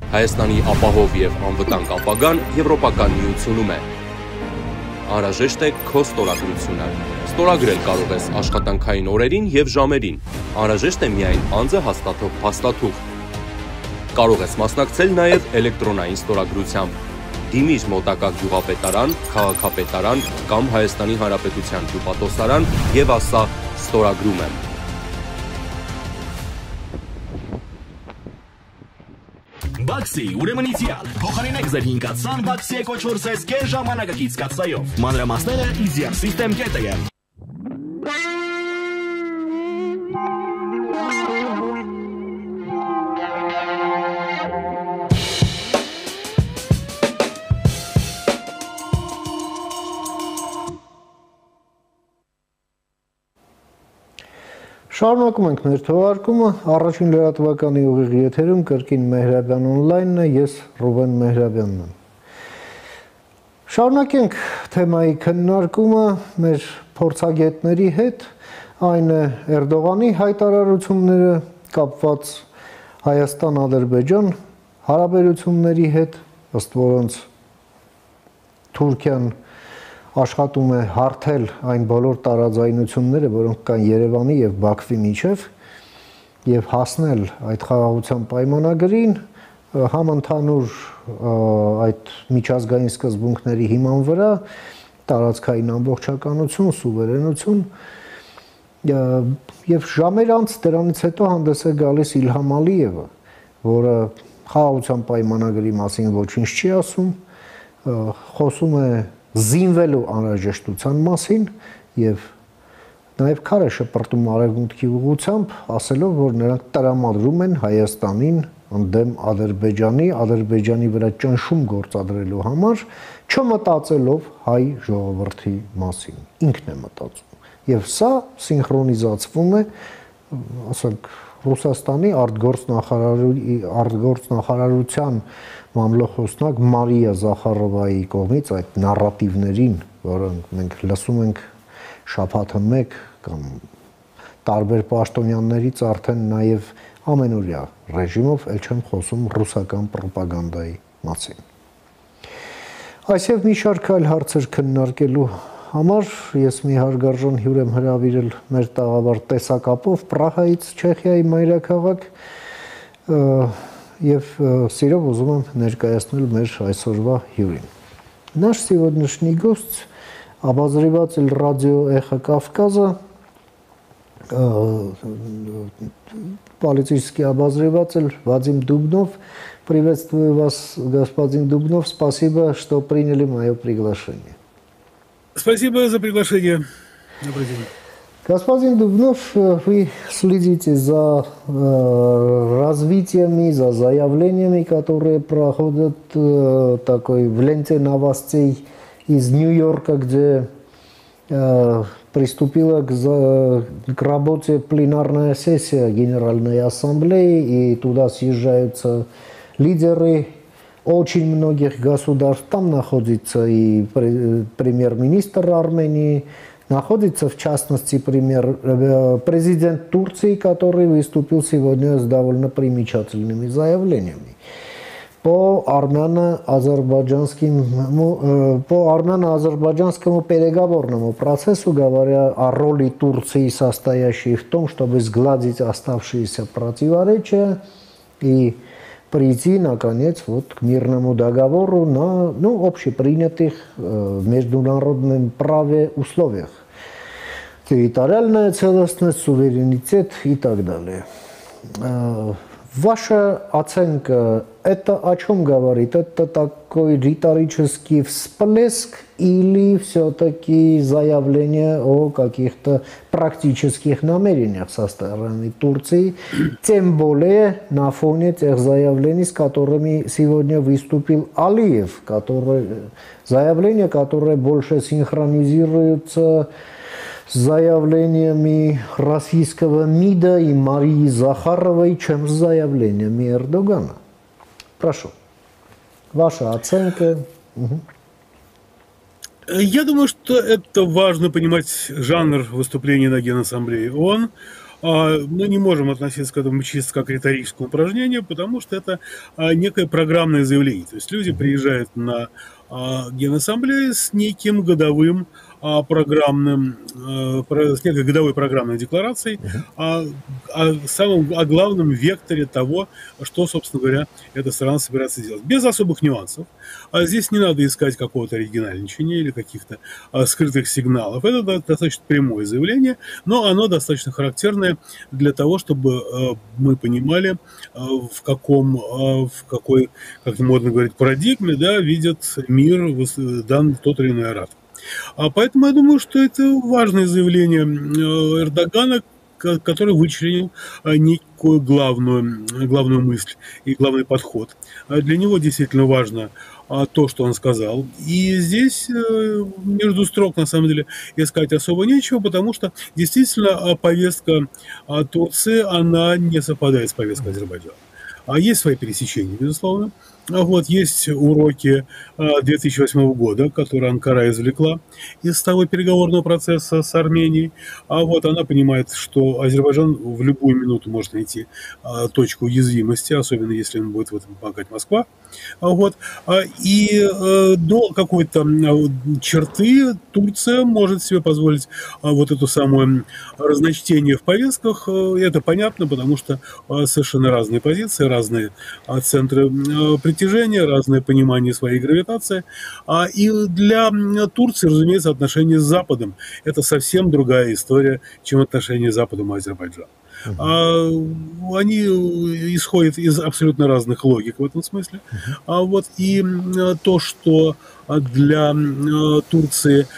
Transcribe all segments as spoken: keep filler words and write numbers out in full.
Հայաստանի ապահով եւ անվտանգ ապագան Եվրոպական միությունում է։ Անհրաժեշտ է քո ստորագրությունը։ Ստորագրել կարող ես աշխատանքային օրերին եւ ժամերին։ Անհրաժեշտ է միայն անձը հաստատող փաստաթուղթ։ Կարող ես մասնակցել նաեւ էլեկտրոնային ստորագրությամբ։ Դիմիր մոտակա գյուղապետարան, քաղաքապետարան կամ Հայաստանի Հանրապետության հյուպատոսարան եւ ասա ստորագրում եմ։ Բաքսի ուրեմն իդեալ։ Փոխարինեք ձեր հինգացան Բաքսի Էկոչոր Սեսկե ժամանակակից կաթսայով։ Մանրամասները easier system կետը է։ Շարունակում ենք մեր թողարկումը, առաջին լրատվականի ուղիղ եթերում կրկին Մեհրաբյան օնլայնն է, ես Ռուբեն Մեհրաբյանն եմ։ Շարունակենք թեմայի քննարկումը մեր փորձագետների հետ, այն է Էրդողանի հայտարարությունները կապված Հայաստան-Ադրբեջան հարաբերությունների հետ, ըստ որոնց Թուրքիան աշխատում է հարթել այն բոլոր տարաձայնությունները, որոնք կան Երևանի եւ Բաքվի միջև եւ հասնել այդ խաղաղության պայմանագրին համընդհանուր այդ միջազգային սկզբունքների հիման վրա տարածքային ամբողջականություն, սուվերենություն եւ ժամեր անց դրանից հետո հանդես է գալիս Իլհամ Ալիևը, որը խաղաղության պայմանագրի մասին ոչինչ չի ասում, խոսում է զինվելու անհրաժեշտության մասին եւ նաեւ քարը շպրտում արևմուտքի ուղղությամբ, ասելով, որ նրանք տրամադրում են Հայաստանին ընդդեմ Ադրբեջանի, Ադրբեջանի վրա ճնշում գործադրելու համար, չմտածելով հայ ժողովրդի մասին։ Ինքն է մտածում։ Եւ սա սինխրոնիզացվում է, ասենք, Ռուսաստանի արտգործնախարարի արտգործնախարարության մամլոխոսնակ Մարիա Զախարովայի կողմից այդ նարատիվներին, որոնք մենք լսում ենք շաբաթը մեկ կամ տարբեր պաշտոնյաններից արդեն նաև ամենօրյա ռեժիմով, ել չեմ խոսում ռուսական պրոպագանդայի մասին։ Այսև մի շարք այլ հարցեր քննարկելու համար ես մի հարգարժան հյուր եմ հրավիրել մեր տաղավար տեսակապով Պրահայից, Չեխիայի մայրաքաղաք, եւ սիրով ուզում եմ ներկայացնել մեր այսօրվա հյուրին։ Наш сегодняшний гость, обозреватель радио «Эхо Кавказа», политический обозреватель Вадим Дубнов. Приветствую вас, господин Дубнов. Спасибо, что приняли мое приглашение. Спасибо за приглашение. Добрый день. Господин Дубнов, вы следите за э, развитиями, за заявлениями, которые проходят э, такой в ленте новостей из Нью-Йорка, где э, приступила к, за, к работе пленарная сессия Генеральной Ассамблеи, и туда съезжаются лидеры очень многих государств. Там находится и премьер-министр Армении, находится, в частности, пример, президент Турции, который выступил сегодня с довольно примечательными заявлениями. По армяно-азербайджанскому, по армяно-азербайджанскому переговорному процессу, говоря о роли Турции, состоящей в том, чтобы сгладить оставшиеся противоречия и прийти, наконец, вот к мирному договору на ну, общепринятых э, в международном праве условиях. Территориальная целостность, суверенитет и так далее. Э, ваша оценка, это о чем говорит? Это такой риторический всплеск или все-таки заявление о каких-то практических намерениях со стороны Турции, тем более на фоне тех заявлений, с которыми сегодня выступил Алиев, который, заявления, которые больше синхронизируются с заявлениями российского МИДа и Марии Захаровой, чем с заявлениями Эрдогана. Прошу, ваша оценка. Угу. Я думаю, что это важно понимать жанр выступления на Генассамблее ООН. мы не можем относиться к этому чисто как к риторическому упражнению, потому что это некое программное заявление. То есть люди приезжают на Генассамблею с неким годовым программным, с некой годовой программной декларацией о, о самом, о главном векторе того, что, собственно говоря, эта страна собирается делать. Без особых нюансов. А здесь не надо искать какого-то оригинальничания или каких-то скрытых сигналов. Это достаточно прямое заявление, но оно достаточно характерное для того, чтобы мы понимали, в каком, в какой, как модно говорить, парадигме, да, видит мир дан тот или иной оратор. А поэтому я думаю, что это важное заявление Эрдогана, который вычленил некую главную, главную мысль и главный подход. Для него действительно важно то, что он сказал. И здесь между строк, на самом деле, искать особо нечего, потому что действительно повестка Турции, она не совпадает с повесткой Азербайджана. А есть свои пересечения, безусловно. Вот, есть уроки две тысячи восьмого года, которые Анкара извлекла из того переговорного процесса с Арменией. А вот она понимает, что Азербайджан в любую минуту может найти точку уязвимости, особенно если ему будет в этом помогать Москва. Вот. И до какой-то черты Турция может себе позволить вот эту самую разночтение в повестках. Это понятно, потому что совершенно разные позиции, разные центры притяжения, разное понимание своей гравитации. И для Турции, разумеется, отношения с Западом – это совсем другая история, чем отношения с Западом и Азербайджаном. Uh-huh. Они исходят из абсолютно разных логик в этом смысле. Uh-huh. А вот и то, что для Турции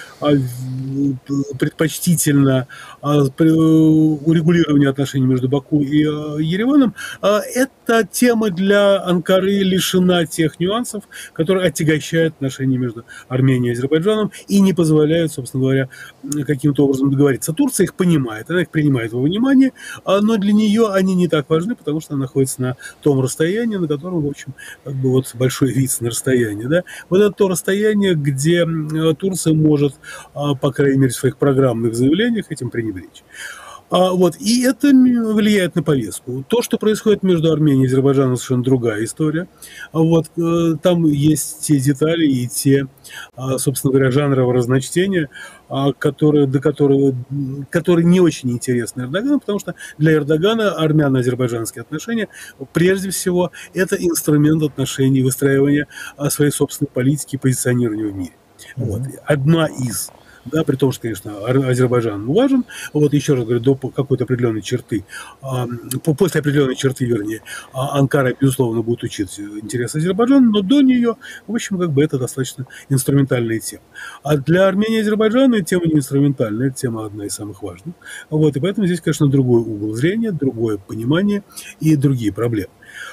предпочтительно урегулирование отношений между Баку и Ереваном, эта тема для Анкары лишена тех нюансов, которые отягощают отношения между Арменией и Азербайджаном и не позволяют, собственно говоря, каким-то образом договориться. Турция их понимает, она их принимает во внимание, но для нее они не так важны, потому что она находится на том расстоянии, на котором, в общем, как бы вот большой вид на расстоянии. Да? Вот это то расстояние, где Турция может, по крайней мере, в своих программных заявлениях этим пренебречь. А, вот, и это влияет на повестку. То, что происходит между Арменией и Азербайджаном, совершенно другая история. А вот, там есть те детали и те, собственно говоря, жанровые разночтения, которые, до которых, которые не очень интересны Эрдогану, потому что для Эрдогана армяно-азербайджанские отношения, прежде всего, это инструмент отношений, выстраивания своей собственной политики и позиционирования в мире. Mm-hmm. Вот. Одна из... Да, при том, что, конечно, Азербайджан важен, вот еще раз говорю, до какой-то определенной черты, после определенной черты, вернее, Анкара, безусловно, будет учить интересы Азербайджана, но до нее, в общем, как бы это достаточно инструментальная тема. А для Армении и Азербайджана тема не инструментальная, эта тема одна из самых важных. Вот, и поэтому здесь, конечно, другой угол зрения, другое понимание и другие проблемы.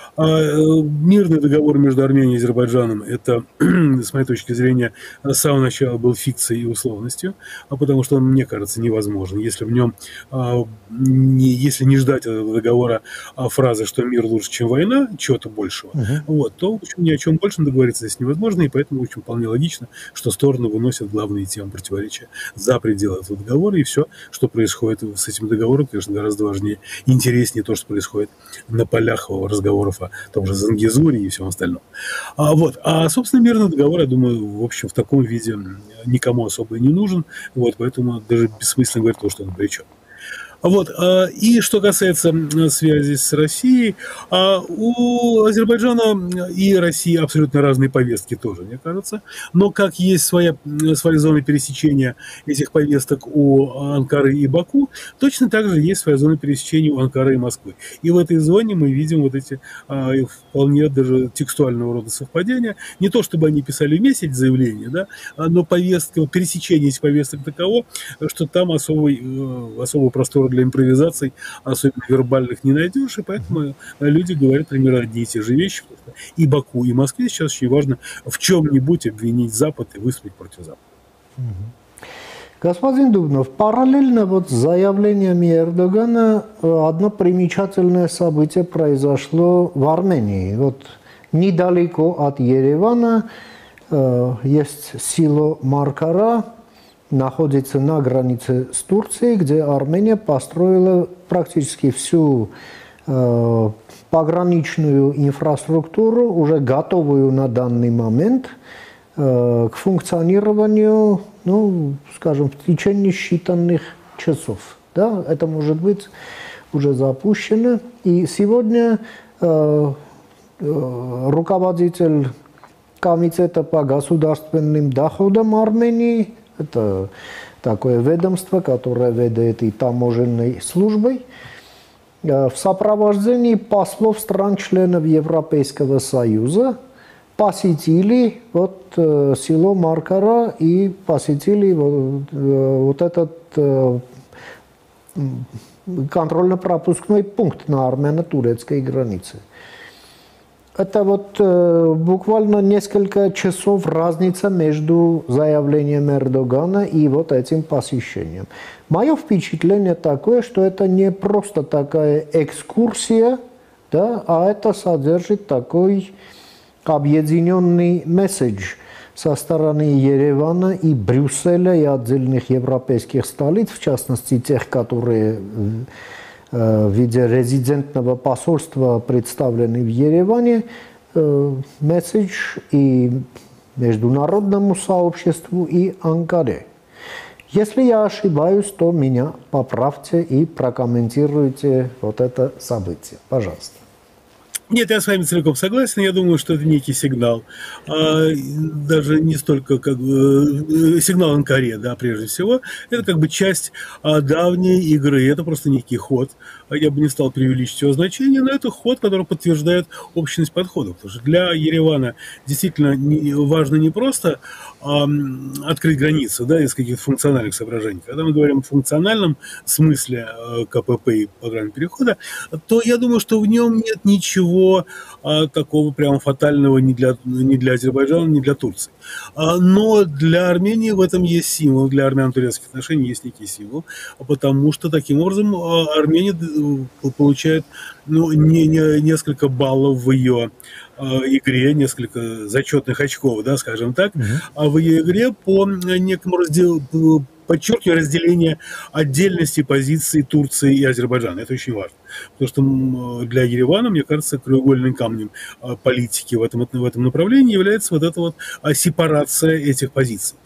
Мирный договор между Арменией и Азербайджаном – это, с моей точки зрения, с самого начала был фикцией и условностью, потому что он, мне кажется, невозможен. Если в нем, не, если не ждать этого договора фразы, что мир лучше, чем война, чего-то большего, uh-huh. вот, то, в общем, ни о чем больше договориться здесь невозможно, и поэтому, в общем, вполне логично, что стороны выносят главные темы противоречия за пределы этого договора, и все, что происходит с этим договором, конечно, гораздо важнее, интереснее то, что происходит на полях разговоров о том же Зангезуре и всем остальном. А, вот. а, собственно, мирный договор, я думаю, в общем, в таком виде никому особо и не нужен, вот, поэтому даже бессмысленно говорить то, что он обречен. Вот. И что касается связи с Россией, у Азербайджана и России абсолютно разные повестки тоже, мне кажется. Но как есть своя, своя зона пересечения этих повесток у Анкары и Баку, точно так же есть своя зона пересечения у Анкары и Москвы. И в этой зоне мы видим вот эти вполне даже текстуального рода совпадения. Не то, чтобы они писали вместе эти заявления, да, но повестка, пересечение этих повесток таково, что там особый, особого простора для импровизаций, особенно вербальных, не найдешь, и поэтому люди говорят примерно одни и те же вещи. И Баку, и Москве сейчас очень важно в чем-нибудь обвинить Запад и выступить против Запада. Господин Дубнов, параллельно вот с заявлениями Эрдогана одно примечательное событие произошло в Армении. Вот недалеко от Еревана э, есть село Маркара, находится на границе с Турцией, где Армения построила практически всю э, пограничную инфраструктуру, уже готовую на данный момент э, к функционированию, ну, скажем, в течение считанных часов. Да? Это может быть уже запущено. И сегодня э, э, руководитель Комитета по государственным доходам Армении, это такое ведомство, которое ведает и таможенной службой, в сопровождении послов стран-членов Европейского Союза посетили вот, село Маркара и посетили вот, вот этот контрольно-пропускной пункт на армяно-турецкой границе. Это вот э, буквально несколько часов разница между заявлением Эрдогана и вот этим посещением. Мое впечатление такое, что это не просто такая экскурсия, да, а это содержит такой объединенный месседж со стороны Еревана и Брюсселя и отдельных европейских столиц, в частности тех, которые в виде резидентного посольства представлены в Ереване, месседж и международному сообществу, и Анкаре. Если я ошибаюсь, то меня поправьте и прокомментируйте вот это событие. Пожалуйста. Нет, я с вами целиком согласен. Я думаю, что это некий сигнал. А, даже не столько как бы сигнал Анкаре, да, прежде всего. Это как бы часть а, давней игры. Это просто некий ход. Я бы не стал преувеличить его значение, но это ход, который подтверждает общность подходов. Потому что для Еревана действительно не, важно не просто а, открыть границу, да, из каких-то функциональных соображений. Когда мы говорим о функциональном смысле а, КПП и программы перехода, то я думаю, что в нем нет ничего а, такого прямо фатального ни для, ни для Азербайджана, ни для Турции. А, но для Армении в этом есть символ, для армяно-турецких отношений есть некий символ, потому что таким образом а, Армения получает ну, не, не, несколько баллов в ее э, игре, несколько зачетных очков, да, скажем так, mm-hmm. а в ее игре по некому разделу, подчеркиваю разделение отдельности позиций Турции и Азербайджана. Это очень важно. Потому что для Еревана, мне кажется, краеугольным камнем политики в этом, в этом направлении является вот эта вот сепарация этих позиций,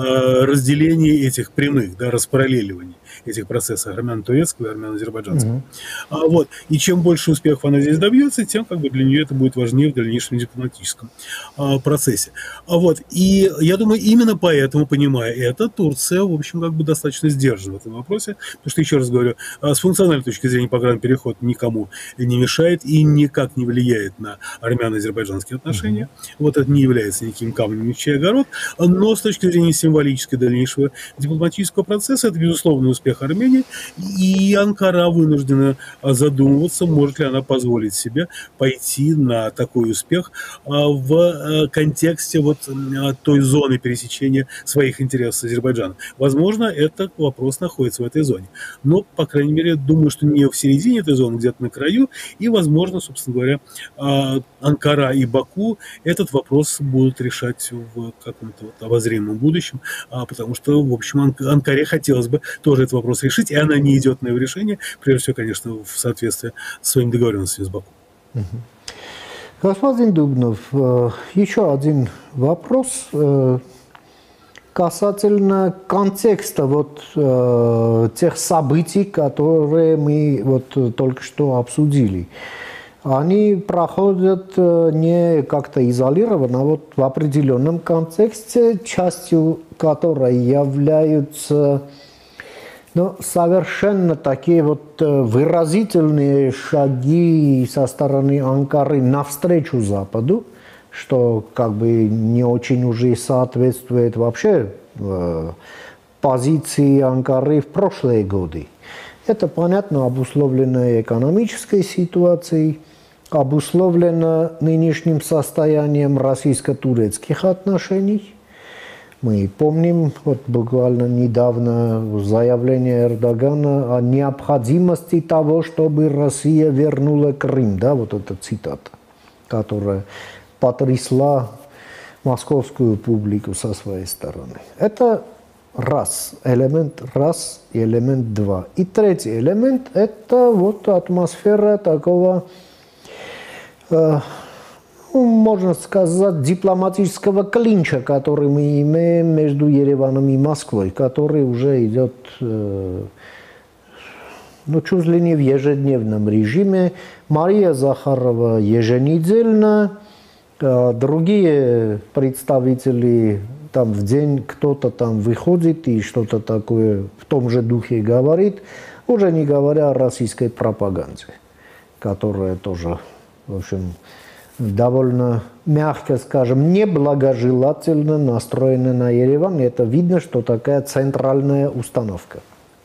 разделение этих прямых, да, распараллеливание этих процессов армяно-турецкого и армяно-азербайджанского. Mm-hmm. Вот. И чем больше успехов она здесь добьется, тем как бы для нее это будет важнее в дальнейшем дипломатическом процессе. Вот. И я думаю, именно поэтому, понимая это, Турция, в общем, как бы достаточно сдержана в этом вопросе. Потому что, еще раз говорю, с функциональной точки зрения погранпереход никому не мешает и никак не влияет на армяно-азербайджанские отношения. Mm-hmm. Вот это не является никаким камнем ни в чей огород. Но с точки зрения символической дальнейшего дипломатического процесса, это, безусловно, успех Армении, и Анкара вынуждена задумываться, может ли она позволить себе пойти на такой успех в контексте вот той зоны пересечения своих интересов с Азербайджаном. Возможно, этот вопрос находится в этой зоне. Но, по крайней мере, думаю, что не в середине этой зоны, где-то на краю, и, возможно, собственно говоря, Анкара и Баку этот вопрос будут решать в каком-то вот обозримом будущем, потому что, в общем, Анкаре хотелось бы тоже этот вопрос решить, и она не идет на его решение, прежде всего, конечно, в соответствии с своими договоренностями с Баку. Господин Дубнов, еще один вопрос касательно контекста вот тех событий, которые мы вот только что обсудили. Они проходят не как-то изолированно, а вот в определенном контексте, частью которой являются ну, совершенно такие вот выразительные шаги со стороны Анкары навстречу Западу, что как бы не очень уже соответствует вообще позиции Анкары в прошлые годы. Это, понятно, обусловлено экономической ситуацией, обусловлено нынешним состоянием российско-турецких отношений. Мы помним вот буквально недавно заявление Эрдогана о необходимости того, чтобы Россия вернула Крым, да, вот эта цитата, которая потрясла московскую публику со своей стороны. Это раз, элемент раз и элемент два. И третий элемент – это вот атмосфера такого, э, ну, можно сказать, дипломатического клинча, который мы имеем между Ереваном и Москвой, который уже идет, э, ну, чуть ли не в ежедневном режиме. Мария Захарова еженедельно, э, другие представители там в день кто-то там выходит и что-то такое в том же духе говорит, уже не говоря о российской пропаганде, которая тоже, в общем, довольно, мягко скажем, неблагожелательно настроена на Ереван. И это видно, что такая центральная установка.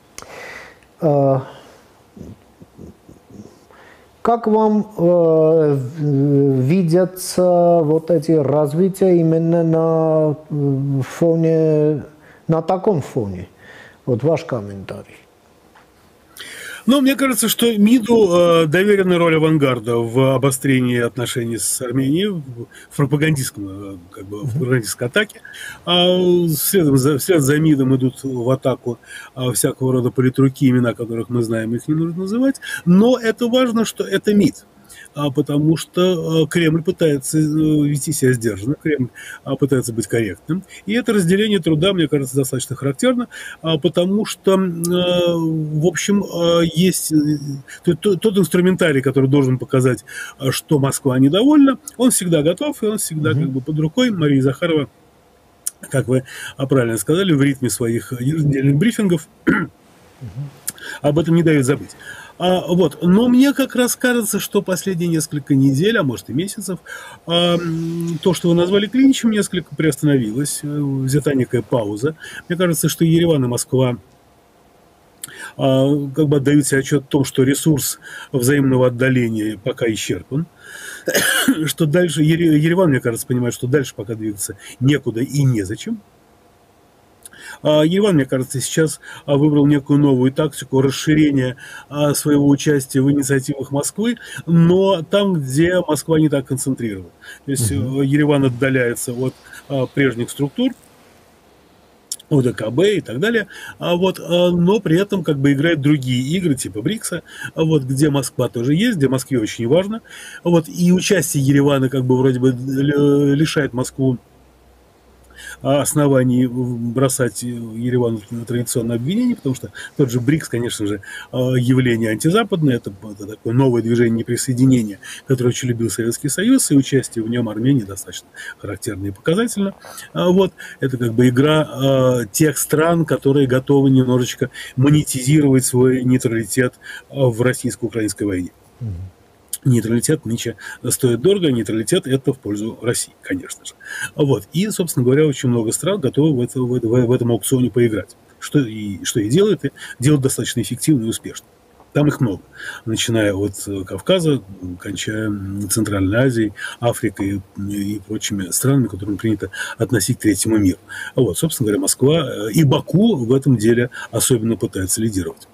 Как вам э, видятся вот эти развития именно на фоне, на таком фоне? Вот ваш комментарий. Ну, мне кажется, что МИДу э, доверена роль авангарда в обострении отношений с Арменией, в пропагандистском, э, как бы, в пропагандистской атаке. А вслед за, вслед за МИДом идут в атаку а, всякого рода политруки, имена которых мы знаем, их не нужно называть. Но это важно, что это МИД. Потому что Кремль пытается вести себя сдержанно, Кремль пытается быть корректным. И это разделение труда, мне кажется, достаточно характерно, потому что, в общем, есть тот инструментарий, который должен показать, что Москва недовольна, он всегда готов, и он всегда как бы под рукой. Мария Захарова, как вы правильно сказали, в ритме своих еженедельных брифингов об этом не дает забыть. А, вот. Но мне как раз кажется, что последние несколько недель, а может и месяцев, а, то, что вы назвали клинчем, несколько приостановилось, взята некая пауза. Мне кажется, что Ереван и Москва а, как бы отдают себе отчет о том, что ресурс взаимного отдаления пока исчерпан. Что дальше, Ереван, мне кажется, понимает, что дальше пока двигаться некуда и незачем. Ереван, мне кажется, сейчас выбрал некую новую тактику расширения своего участия в инициативах Москвы, но там, где Москва не так концентрирована. То есть uh-huh. Ереван отдаляется от прежних структур, о дэ ка бэ и так далее, вот, но при этом как бы играет другие игры типа БРИКСа, вот, где Москва тоже есть, где Москве очень важно. Вот, и участие Еревана как бы вроде бы лишает Москву оснований бросать Еревану традиционное обвинение, потому что тот же БРИКС, конечно же, явление антизападное, это, это такое новое движение неприсоединения, которое очень любил Советский Союз, и участие в нем Армении достаточно характерно и показательно. Вот, это как бы игра тех стран, которые готовы немножечко монетизировать свой нейтралитет в российско-украинской войне. Нейтралитет нынче стоит дорого, нейтралитет – это в пользу России, конечно же. Вот. И, собственно говоря, очень много стран готовы в, это, в, это, в этом аукционе поиграть. Что и, что и делают, и делают достаточно эффективно и успешно. Там их много, начиная от Кавказа, кончая Центральной Азией, Африкой и, и прочими странами, которым принято относить к третьему миру. Вот, собственно говоря, Москва и Баку в этом деле особенно пытаются лидировать.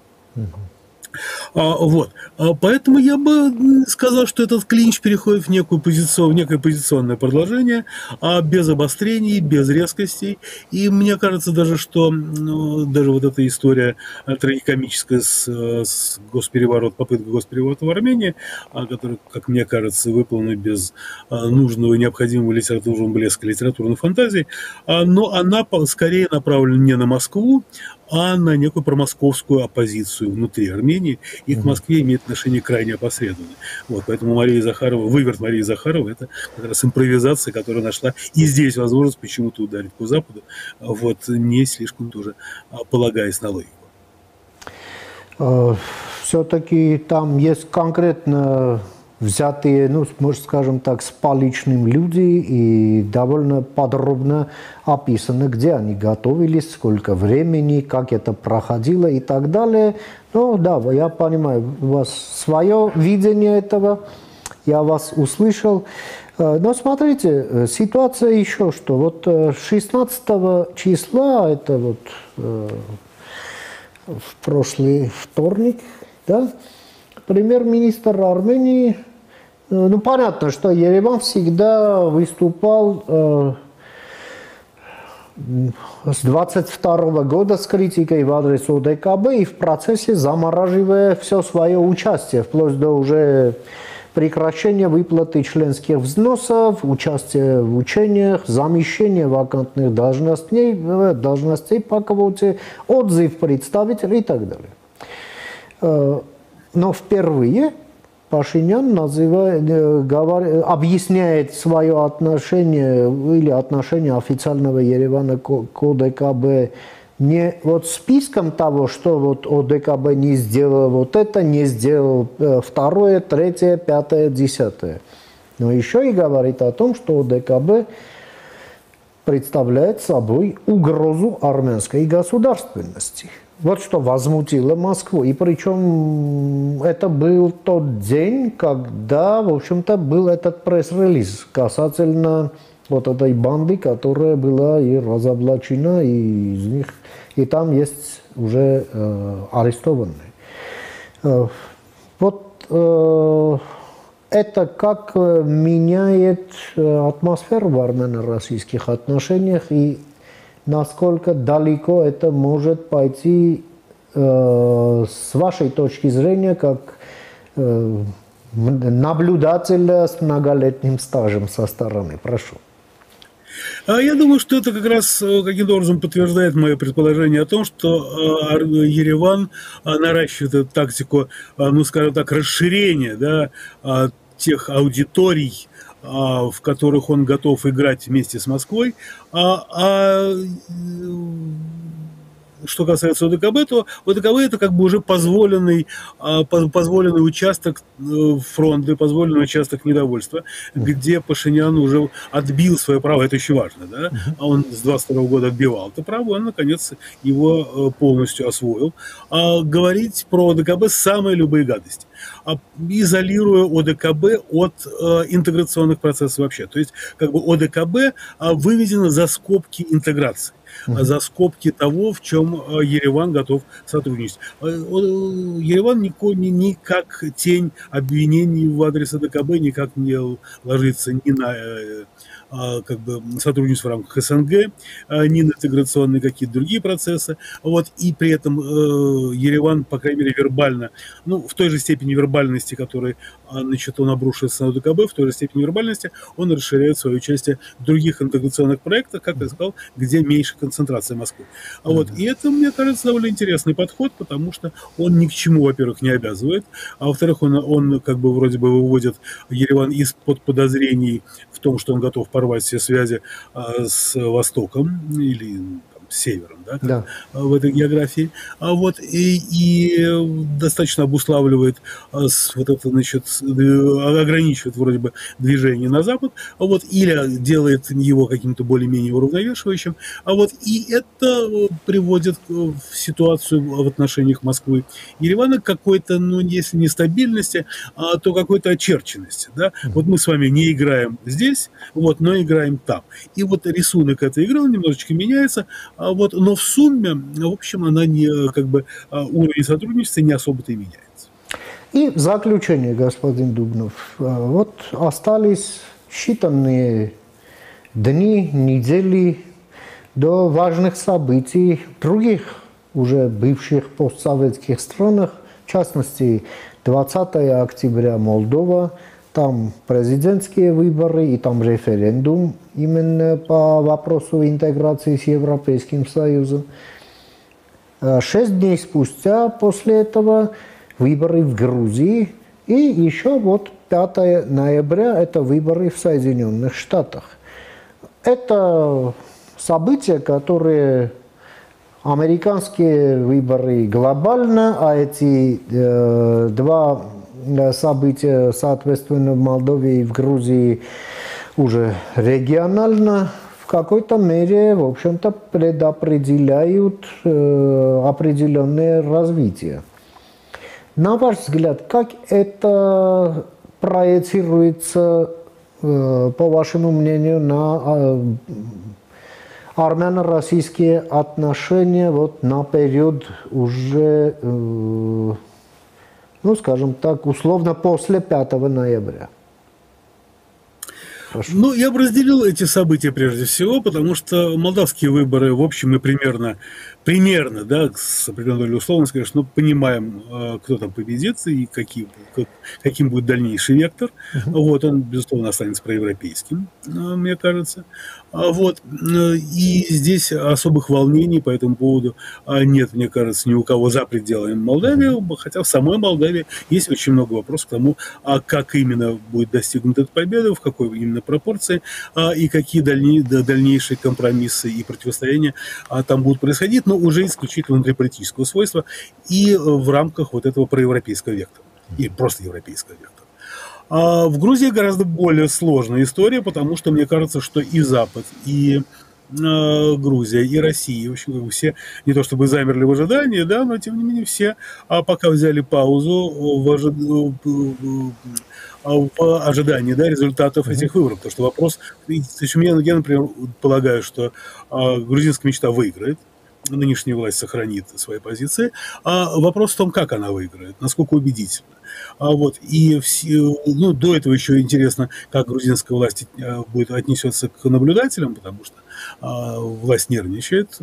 А, вот. А, поэтому я бы сказал, что этот клинч переходит в, некую позицию, в некое позиционное продолжение, а без обострений, без резкостей. И мне кажется даже, что ну, даже вот эта история трагикомическая с, с госпереворот, попыткой госпереворота в Армении, которая, как мне кажется, выполнена без нужного и необходимого литературного блеска, литературной фантазии, но она скорее направлена не на Москву, а на некую промосковскую оппозицию внутри Армении, и к Москве имеет отношение крайне опосредованное. Вот, поэтому Мария Захарова, выверт Марии Захаровой, это как раз импровизация, которая нашла и здесь возможность почему-то ударить по Западу, вот, не слишком тоже полагаясь на логику. Все-таки там есть конкретно взятые, ну, может, скажем так, с поличным люди, и довольно подробно описано, где они готовились, сколько времени, как это проходило и так далее. Ну, да, я понимаю, у вас свое видение этого, я вас услышал. Но смотрите, ситуация еще что. Вот шестнадцатого числа, это вот в прошлый вторник, да, премьер-министр Армении, ну, понятно, что Ереван всегда выступал, с двадцать второго года с критикой в адрес ОДКБ и в процессе замораживая все свое участие, вплоть до уже прекращения выплаты членских взносов, участия в учениях, замещения вакантных должностей, должностей по квоте, отзыв представителей и так далее. Но впервые Пашинян называет, говорит, объясняет свое отношение или отношение официального Еревана к ОДКБ не вот списком того, что вот ОДКБ не сделал вот это, не сделал второе, третье, пятое, десятое. Но еще и говорит о том, что ОДКБ представляет собой угрозу армянской государственности. Вот что возмутило Москву. И причем это был тот день, когда, в общем-то, был этот пресс-релиз касательно вот этой банды, которая была и разоблачена, и из них, и там есть уже э, арестованные. Э, вот э, это как меняет атмосферу в армяно-российских отношениях и насколько далеко это может пойти э, с вашей точки зрения, как э, наблюдателя с многолетним стажем со стороны. Прошу. Я думаю, что это как раз каким-то образом подтверждает мое предположение о том, что Ереван наращивает эту тактику, ну, скажем так, расширения, да, тех аудиторий, в которых он готов играть вместе с Москвой. А, а что касается ОДКБ, то ОДКБ это как бы уже позволенный, позволенный участок фронта, позволенный участок недовольства, где Пашинян уже отбил свое право, это еще важно, да? А он с двадцать второго года отбивал это право, он наконец его полностью освоил. А говорить про ОДКБ самые любые гадости, изолируя ОДКБ от интеграционных процессов вообще. То есть как бы ОДКБ выведено за скобки интеграции, за скобки того, в чем Ереван готов сотрудничать. Ереван ни как тень обвинений в адрес ОДКБ никак не ложится ни на как бы сотрудничество в рамках СНГ, ни на интеграционные какие-то другие процессы. Вот. И при этом Ереван, по крайней мере, вербально, ну, в той же степени вербальности, которой, значит, он обрушивается на ОДКБ, в той же степени вербальности он расширяет свое участие в других интеграционных проектах, как я сказал, где меньше концентрация Москвы. А вот. И это, мне кажется, довольно интересный подход, потому что он ни к чему, во-первых, не обязывает, а во-вторых, он, он как бы вроде бы выводит Ереван из-под подозрений в том, что он готов порвать все связи а, с Востоком или там, с Севером, да, да. в этой географии. А вот и, и достаточно обуславливает а, с, вот это, значит, ограничивает вроде бы движение на Запад, а вот, или делает его каким-то более-менее уравновешивающим. А вот и это приводит в ситуацию в отношениях Москвы и Еревана к какой-то, ну, если не стабильности, а, то какой-то очерченности. Да? Mm-hmm. Вот мы с вами не играем здесь, вот, но играем там. И вот рисунок этой игры он немножечко меняется, а вот, но в сумме, в общем, она не, как бы, уровень сотрудничества не особо-то и меняется. И в заключение, господин Дубнов, вот остались считанные дни, недели до важных событий в других уже бывших постсоветских странах, в частности, двадцатого октября Молдова, там президентские выборы и там референдум именно по вопросу интеграции с Европейским Союзом. Шесть дней спустя после этого выборы в Грузии и еще вот пятого ноября это выборы в Соединенных Штатах. Это события, которые американские выборы глобально, а эти э, два события, соответственно, в Молдове и в Грузии уже регионально, в какой-то мере, в общем-то, предопределяют э, определенное развитие. На ваш взгляд, как это проецируется, э, по вашему мнению, на э, армяно-российские отношения вот, на период уже, э, ну, скажем так, условно после пятого ноября? Ну, я бы разделил эти события прежде всего, потому что молдавские выборы, в общем, мы примерно, примерно, да, с определенной долей условности, конечно, ну, понимаем, кто там победит и какие, как, каким будет дальнейший вектор. Uh-huh. Вот, он, безусловно, останется проевропейским, мне кажется. Вот, и здесь особых волнений по этому поводу нет, мне кажется, ни у кого за пределами Молдавии, uh-huh. хотя в самой Молдавии есть очень много вопросов к тому, как именно будет достигнута эта победа, в какой именно пропорции, и какие дальней, дальнейшие компромиссы и противостояния там будут происходить, но уже исключительно внутриполитического свойства и в рамках вот этого проевропейского вектора, и просто европейского вектора. А в Грузии гораздо более сложная история, потому что мне кажется, что и Запад, и э, Грузия, и Россия, в общем, все не то чтобы замерли в ожидании, да, но тем не менее все а пока взяли паузу в, ожид... в ожидании, да, результатов этих выборов. Потому что вопрос, то есть я, я, например, полагаю, что э, грузинская мечта выиграет, нынешняя власть сохранит свои позиции, а вопрос в том, как она выиграет, насколько убедительно. А вот, и все, ну, до этого еще интересно, как грузинская власть будет отнесется к наблюдателям, потому что а, власть нервничает,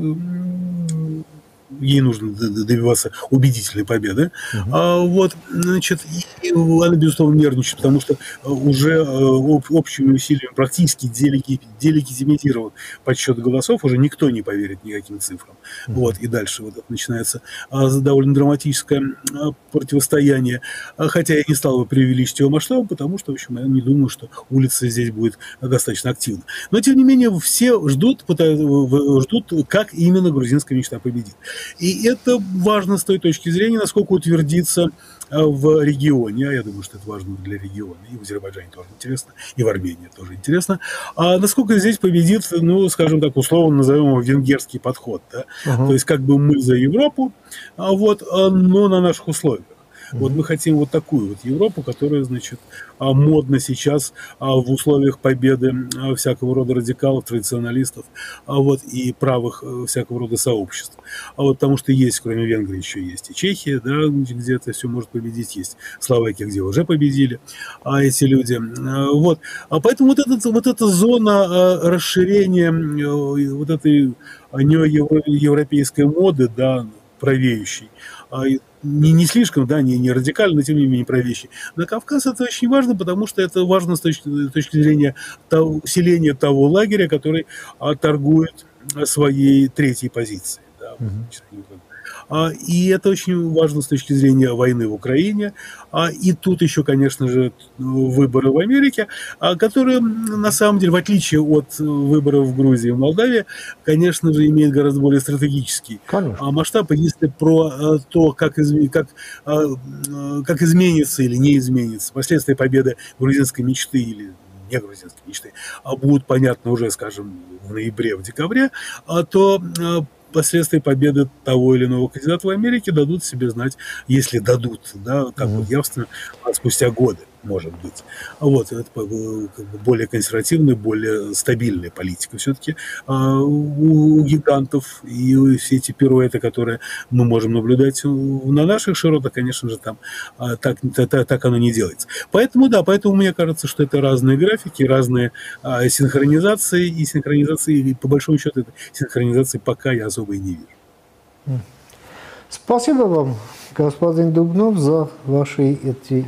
ей нужно добиваться убедительной победы. Uh-huh. А, вот, значит, и она, безусловно, нервничает, потому что уже общими усилиями практически делегитимизирован подсчет голосов, уже никто не поверит никаким цифрам. Uh-huh. Вот, и дальше вот это начинается довольно драматическое противостояние, хотя я не стал бы преувеличить его масштаб, потому что, в общем, я не думаю, что улица здесь будет достаточно активна. Но, тем не менее, все ждут, ждут, как именно грузинская мечта победит. И это важно с той точки зрения, насколько утвердится в регионе, а я думаю, что это важно для региона, и в Азербайджане тоже интересно, и в Армении тоже интересно, а насколько здесь победит, ну, скажем так, условно назовем его венгерский подход, да? Uh-huh. То есть как бы мы за Европу, вот, но на наших условиях. Вот мы хотим вот такую вот Европу, которая, значит, модна сейчас в условиях победы всякого рода радикалов, традиционалистов, вот, и правых всякого рода сообществ. А вот потому что есть, кроме Венгрии, еще есть и Чехия, да, где это все может победить, есть Словакия, где уже победили а эти люди. Вот. А поэтому вот, этот, вот эта зона расширения вот этой неевропейской моды, да, правеющей, Не, не слишком, да, не, не радикально, но тем не менее правящий. На Кавказ это очень важно, потому что это важно с точки, с точки зрения того, усиления того лагеря, который а, торгует своей третьей позицией. Да. Mm-hmm. А, и это очень важно с точки зрения войны в Украине. А, и тут еще, конечно же, выборы в Америке, а, которые, на самом деле, в отличие от выборов в Грузии и в Молдавии, конечно же, имеют гораздо более стратегический а, масштаб. Если про а, то, как, изме, как, а, как изменится или не изменится последствия победы грузинской мечты или не грузинской мечты, а будут понятны уже, скажем, в ноябре, в декабре, а, то а, последствия победы того или иного кандидата в Америке дадут себе знать, если дадут, да, как бы явственно, спустя годы, может быть. Вот, это как бы более консервативная, более стабильная политика все-таки а, у гигантов, и все эти пируэты, которые мы можем наблюдать на наших широтах, конечно же, там а, так, так, так оно не делается. Поэтому, да, поэтому мне кажется, что это разные графики, разные а, синхронизации, и синхронизации, и по большому счету, этой синхронизации пока я особо и не вижу. Спасибо вам, господин Дубнов, за ваши эти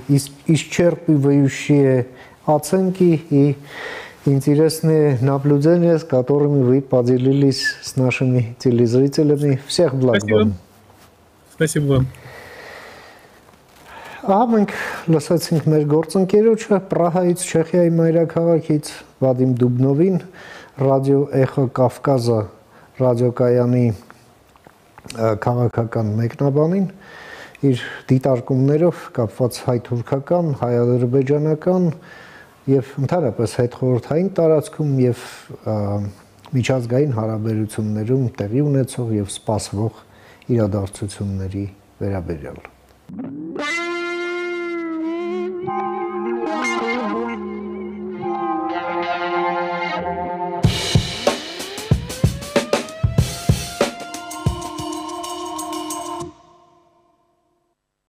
исчерпывающие оценки и интересные наблюдения, с которыми вы поделились с нашими телезрителями. Всех благ Спасибо. Вам. Спасибо вам. Ահա մենք լսեցինք մեր գործընկերոջը Պրահայից, Չեխիայի մայրաքաղաքից Վադիմ Դուբնովին, ռադիո Էխո Կավկազը ռադիոկայանի քաղաքական մեկնաբանին, իր դիտարկումներով կապված հայ-թուրքական, հայ-ադրբեջանական եւ ընդհանրապես հետխորհրդային տարածքում եւ միջազգային հարաբերություններում տեղի ունեցող եւ սպասվող իրադարձությունների վերաբերյալ